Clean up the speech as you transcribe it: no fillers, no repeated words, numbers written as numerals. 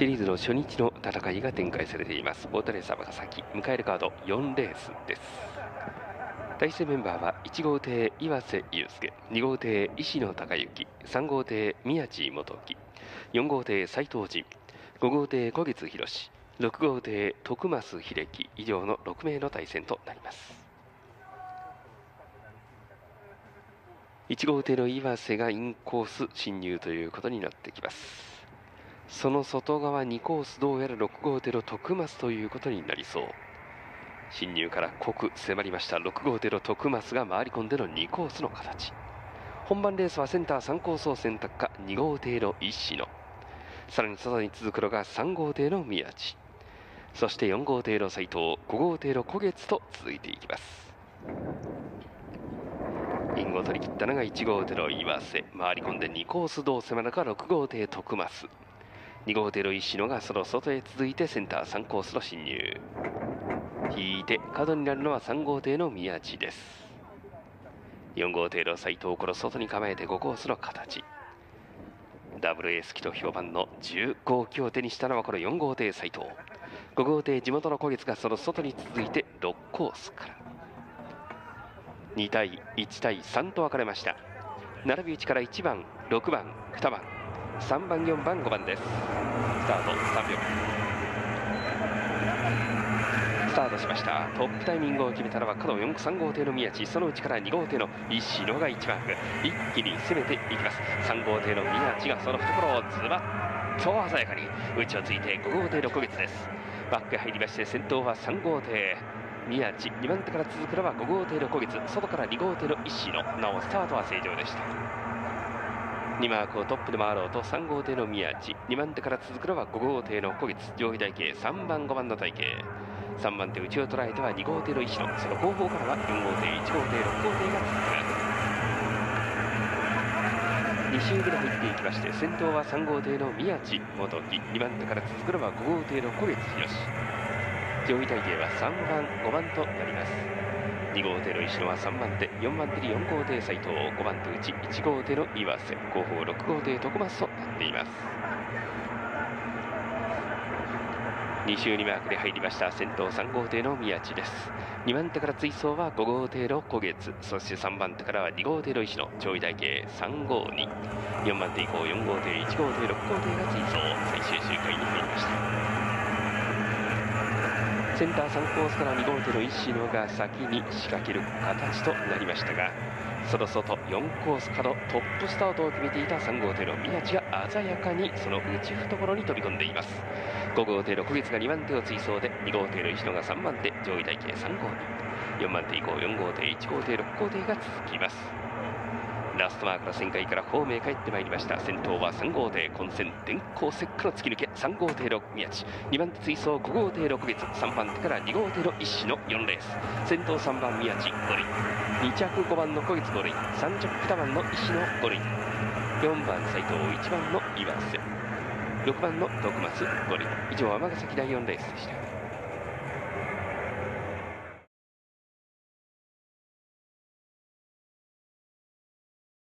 シリーズの初日の戦いが展開されています。オートレーサー馬が先、迎えるカード4レースです。対戦メンバーは1号艇岩瀬祐介、2号艇石野孝之、3号艇宮地元樹、4号艇斉藤仁、5号艇小月博史、6号艇徳増秀樹、以上の6名の対戦となります。1号艇の岩瀬がインコース進入ということになってきます。その外側2コース、どうやら6号艇の徳増ということになりそう。進入から濃く迫りました6号艇の徳増が回り込んでの2コースの形。本番レースはセンター3コースを選択か2号艇の石野、さらに外に続くのが3号艇の宮地、そして4号艇の斉藤、5号艇の小月と続いていきます。インを取り切ったのが1号艇の岩瀬、回り込んで2コースどう迫るか6号艇徳増、2号艇の石野がその外へ続いてセンター3コースの進入。引いて角になるのは3号艇の宮地です。4号艇の斉藤、この外に構えて5コースの形。ダブルエース機と評判の10号機を手にしたのはこの4号艇斉藤、5号艇地元の小月がその外に続いて6コースから2対1対3と分かれました。並び打ちから1番、6番、2番、3番、4番、5番です。スタート3秒。スタートしました。トップタイミングを決めたのは角3号艇の宮地、その内から2号艇の石野が1番手、一気に攻めていきます。3号艇の宮地がその懐をズバッと鮮やかに内をついて5号艇の小月です。バックへ入りまして、先頭は3号艇宮地、2番手から続くのは5号艇の小月、外から2号艇の石野、なおスタートは正常でした。2マークをトップで回ろうと3号艇の宮地、2番手から続くのは5号艇の小月、上位台形3番5番の体系、3番手内を捉えては2号艇の石野、その後方からは4号艇1号艇6号艇が続きます。2周目で入っていきまして、先頭は3号艇の宮地元樹、2番手から続くのは5号艇の小月博史、上位体系は3番5番となります。2号艇の石野は3番手、4番手に4号艇斉藤、5番手内1号艇の岩瀬、後方6号艇徳増となっています。2周2マークで入りました。先頭3号艇の宮地です。2番手から追走は5号艇の小月、そして3番手からは2号艇の石野、上位台形352、4番手以降4号艇1号艇6号艇が追走、最終周回に入りました。センター3コースから2号艇の石野が先に仕掛ける形となりましたが、その外4コースからトップスタートを決めていた3号艇の宮地が鮮やかにその内懐に飛び込んでいます。5号艇の小月が2番手を追走で、2号艇の石野が3番手、上位台形352、4番手以降4号艇1号艇6号艇が続きます。ラストマークの旋回からホームへ帰ってまいりました。先頭は3号艇混戦電光石火の突き抜け、3号艇の宮地、2番手追走5号艇6月、3番手から2号艇の石野4レース、先頭3番宮地5塁、2着5番の小月5塁、3着2番の石野5塁、4番斉藤、1番の岩瀬、6番の徳増5塁。以上、尼崎第4レースでした。